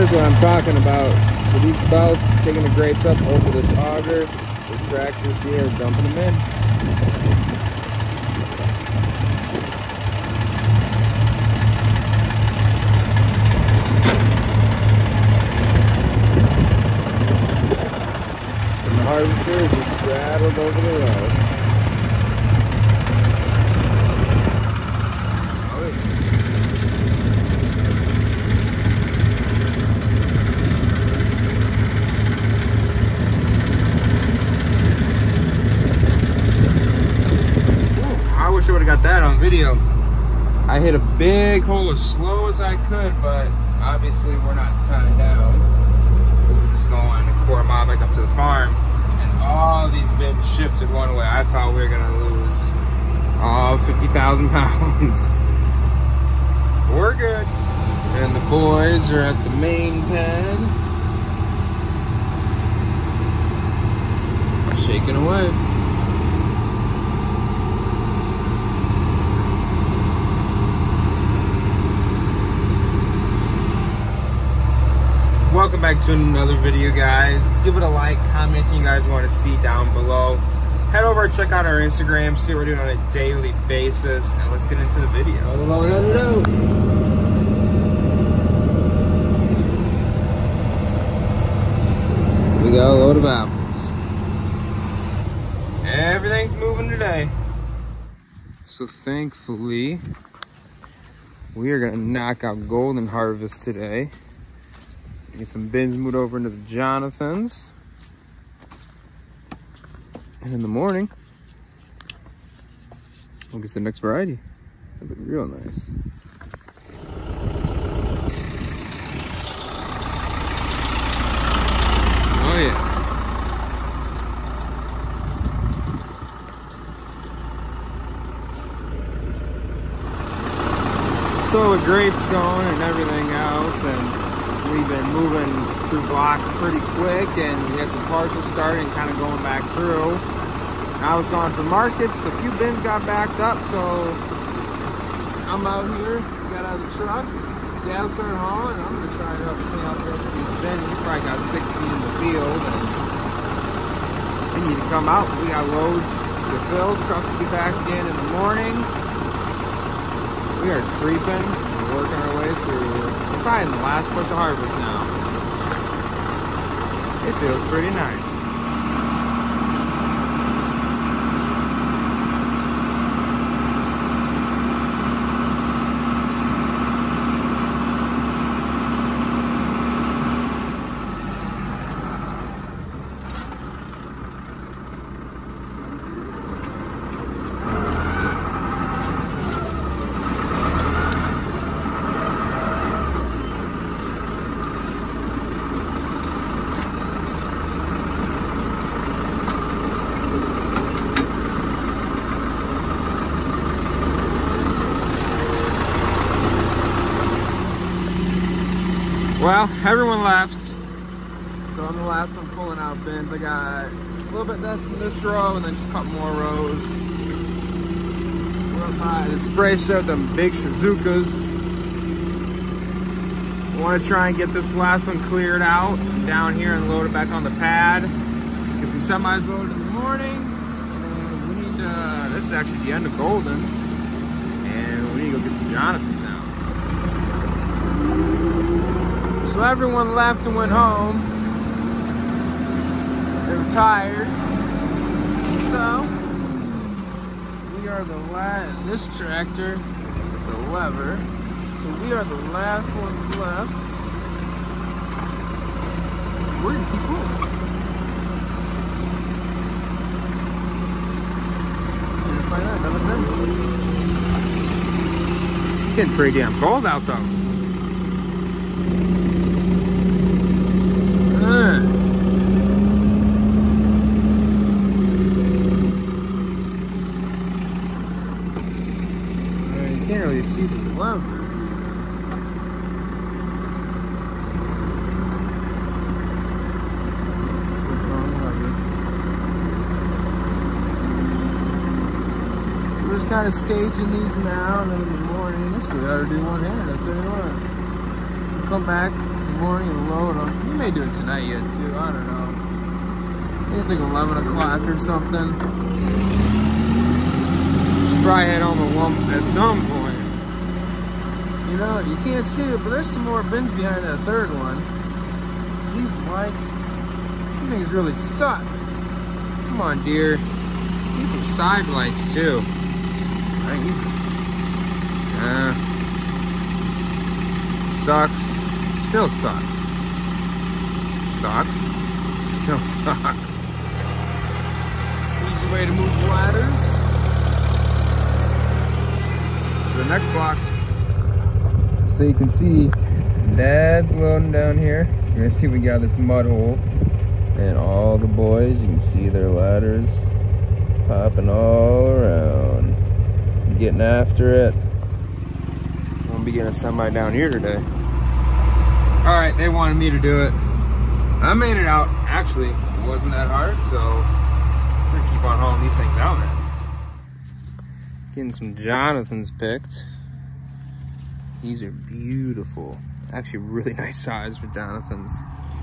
That's what I'm talking about. So these belts, taking the grapes up over this auger, this tractor's here, dumping them in. And the harvester is just straddled over the road. I wish I would have got that on video. I hit a big hole as slow as I could, but obviously we're not tied down. We're just going a quarter mile back up to the farm, and all these bins shifted one way. I thought we were gonna lose 50,000 pounds. We're good. And the boys are at the main pen, shaking away. Welcome back to another video, guys. Give it a like, comment you guys want to see down below. Head over and check out our Instagram, see what we're doing on a daily basis, and let's get into the video. We got a load of apples. Everything's moving today. So thankfully, we are gonna knock out golden harvest today. Get some bins moved over into the Jonathans. And in the morning, we'll get the next variety. That'll look real nice. Oh yeah. So with grapes going and everything else, and we've been moving through blocks pretty quick, and we had some partial starting and kind of going back through. I was going for markets. A few bins got backed up, so I'm out here, got out of the truck. Dad started hauling, and I'm going to try and help clean out the rest of these bins. We probably got 60 in the field, and we need to come out. We got loads to fill. Truck will be back again in the morning. We are creeping, working our way through. We're probably in the last push of harvest now. It feels pretty nice. Well, everyone left, so I'm the last one pulling out bins. I got a little bit left in this row, and then just a couple more rows. We're up by the spray shed, them big Shizukas. I want to try and get this last one cleared out down here and load it back on the pad. Get some semis loaded in the morning. And we need to, this is actually the end of Golden's, and we need to go get some Jonathans now. So everyone left and went home. They were tired. So we are the last, this tractor, it's a lever. So we are the last ones left. We're gonna keep moving. Just like that, another thing. It's getting pretty damn cold out though. You can't really see the levers. So we're just kind of staging these now, and then in the morning, we ought to do one hand, I tell you what. We'll come back in the morning and load them. We may do it tonight yet too, I don't know. I think it's like 11 o'clock or something. Should probably head home at some point. You know, you can't see it, but there's some more bins behind that third one. These lights, these things really suck. Come on, dear. Need some side lights too. I think these, sucks. Still sucks. Sucks. Still sucks. Easy way to move ladders. To the next block. So you can see Dad's loading down here. You're gonna see we got this mud hole. And all the boys, you can see their ladders popping all around. Getting after it. I'm gonna be getting a semi down here today. All right, they wanted me to do it. I made it out. Actually, it wasn't that hard, so I'm gonna keep on hauling these things out now. Getting some Jonathan's picked. These are beautiful. Actually, really nice size for Jonathan's.